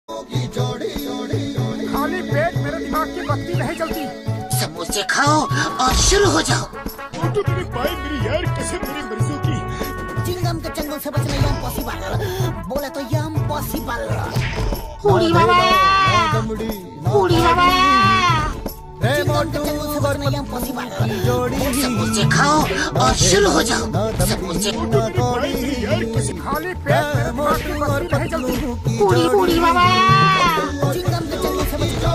खाली पेट मेरे दिमाग की बत्ती नहीं जलती। समोसे खाओ और शुरू हो जाओ। तो मेरे भाई मेरी यार कसम मेरी मर्जों की। चिंगम के चंगुल से बचना ये इम्पॉसिबल। बोले तो ये इम्पॉसिबल। पूरी बाबा, पूरी बाबा। चिंगम के चंगुल से बचना ये इम्पॉसिबल। समोसे खाओ और शुरू हो जाओ। समोसे खाली पेट मेरे दिमाग की बत्ती नहीं जलती। पूरी पूरी बाबा। चिंगम के चंगुल से बचना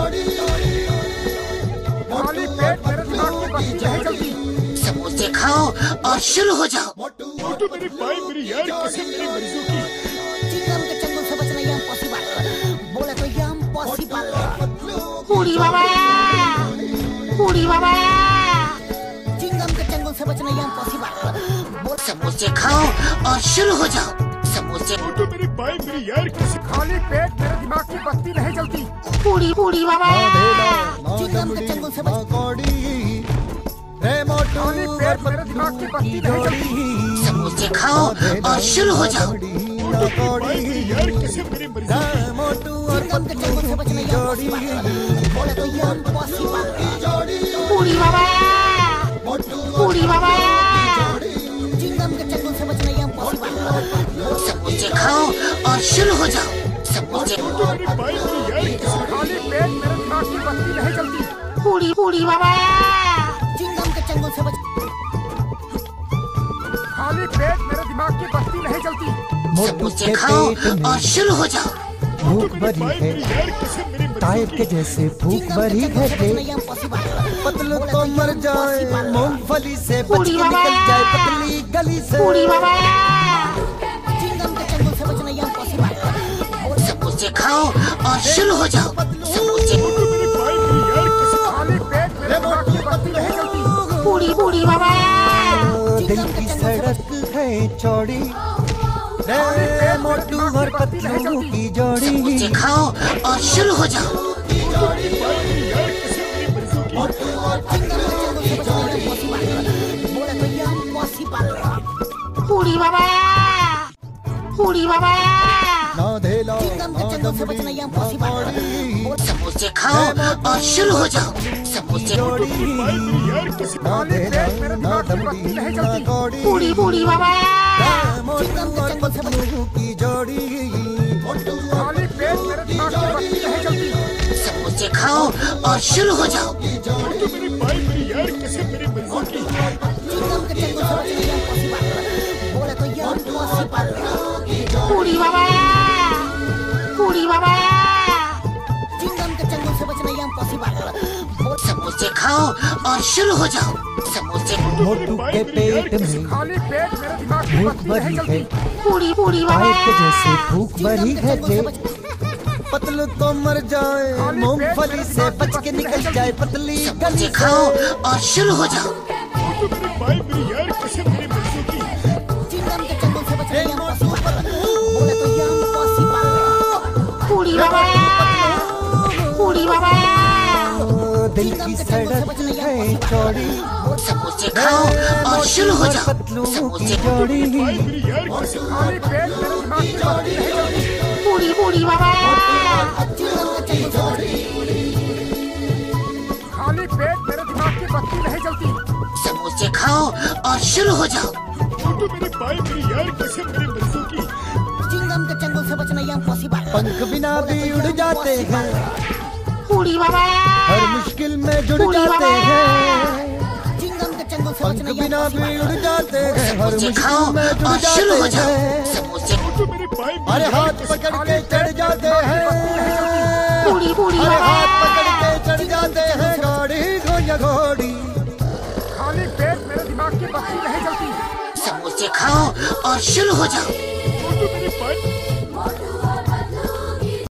खाली पेट मेरे दिमाग की बत्ती नहीं जलती। समोसे खाओ और शुरू हो जाओ। तो मेरे भाई मेरी यार कसम मेरी मर्जों की। चिंगम के चंगुल से बचना ये इम्पॉसिबल। बोले तो ये इम्पॉसिबल। पूरी बाबा, पूरी बाबा। चिंगम के चंगुल से बचना ये इम्पॉसिबल। समोसे खाओ और शुरू हो जाओ। समोसे तो मेरे भाई मेरी यार कसम। खाली पेट मेरे दिमाग की बत्ती नहीं जलती। पूरी पूरी बाबा। चिंगम के चंगुल से बचना खाली पेट मेरे दिमाग की बत्ती नहीं जलती। समोसे खाओ और शुरू हो जाओ। भाई मेरी यार कसम मेरी मर्जों की। चिंगम के चंगुल से बचना ये इम्पॉसिबल। बोले तो ये इम्पॉसिबल। पूरी बाबा, पूरी बाबा। चिंगम के चंगुल से बचना ये इम्पॉसिबल। समोसे खाओ और शुरू हो जाओ। समोसे तो मेरे भाई मेरी यार कसम। खाली पेट मेरे दिमाग की बत्ती नहीं जलती। पूरी पूरी बाबा। चिंगम के चंगुल से बचना खाली पेट मेरे दिमाग की बत्ती नहीं जलती। समोसे खाओ और शुरू हो जाओ। भूख भरी भाई है मेरी यार कसम मेरी मर्जों टाइप की। के जैसे भूख भरी है पतलू तो मर जाए मूंगफली से बच के निकल जाए पतली गली से। पूरी बाबा। चिंगम के चंगुल से बचना ये इम्पॉसिबल। समोसे खाओ और शुरू हो जाओ। समोसे तो मेरे भाई मेरी यार कसम। खाली पेट मेरे दिमाग की बत्ती नहीं जलती। पूरी पूरी बाबा। दिल की सड़क है चौड़ी रे मोटू और पतलू की जोड़ी। समोसे खाओ और शुरू हो जाओ। भाई मेरी यार कसम मेरी मर्जों की। चिंगम के चंगुल से बचना ये इम्पॉसिबल। बोले तो ये इम्पॉसिबल। पूरी बाबा, पूरी बाबा। चिंगम के चंगुल से बचना ये इम्पॉसिबल। समोसे खाओ और शुरू हो जाओ। समोसे भाई मेरी यार कसम। खाली पेट मेरे दिमाग की बत्ती नहीं जलती। पूरी पूरी बाबा। चिंगम के चंगुल से बचना की जोड़ी खाली पेट मेरे दिमाग की बत्ती नहीं जलती। समोसे खाओ और शुरू हो जाओ। तो मेरे भाई मेरी यार कसम मेरी मर्जों की। चिंगम के चंगुल से बचना ये इम्पॉसिबल। बोले तो ये इम्पॉसिबल। पूरी बाबा, पूरी बाबा। चिंगम के चंगुल से बचना ये इम्पॉसिबल। समोसे खाओ और शुरू हो जाओ। समोसे मोटू के पेट में खाली पेट मेरे दिमाग की भूख बत्ती भरी नहीं है जलती। पूरी पूरी बाबा। टाइप के जैसे भूख भरी चिंगम के है चंगुल से बचना पतलू तो मर जाए मूंगफली से बच के निकल जाए पतली गली समोसे से। खाओ और शुरू हो जाओ। तो मेरे भाई मेरी यार कसम मेरी मर्जों की। चिंगम के चंगुल से बचना ये इम्पॉसिबल। बोले तो ये इम्पॉसिबल। पूरी बाबा, पूरी बाबा। दिल की सड़क है चौड़ी समोसे खाओ और शुरू हो जाओ। पतलू समोसे की जोड़ी भाई मेरी यार कसम। खाली पेट मेरे दिमाग की बत्ती नहीं जलती। पूरी पूरी बाबा। चिंगम के चंगुल से खाली पेट मेरे दिमाग की बत्ती नहीं जलती। समोसे खाओ और शुरू हो जाओ। तो मेरे भाई मेरी यार कसम मेरी मर्जों की। चिंगम के चंगुल से बचना ये इम्पॉसिबल। पंख बिना भी उड़ जाते हैं पूरी बाबा। हर मुश्किल में जुड़ जाते हैं चिंगम के चंगुल से पंख बचना ये बिना भी इम्पॉसिबल। उड़ जाते हैं हर समोसे मुश्किल खाओ में जुड़ और शुरू हो जाते जाओ। हैं समोसे तो मेरे भाई मेरी अरे यार हाथ कसम। पकड़ के चढ़ जाते हैं पूरी पूरी अरे बाबा। हाथ पकड़ के चढ़ जाते हैं घोड़ी घोड़ा घोड़ी। खाली पेट मेरे दिमाग की बत्ती नहीं जलती। समोसे खाओ और शुरू हो जाओ। तो मेरे भाई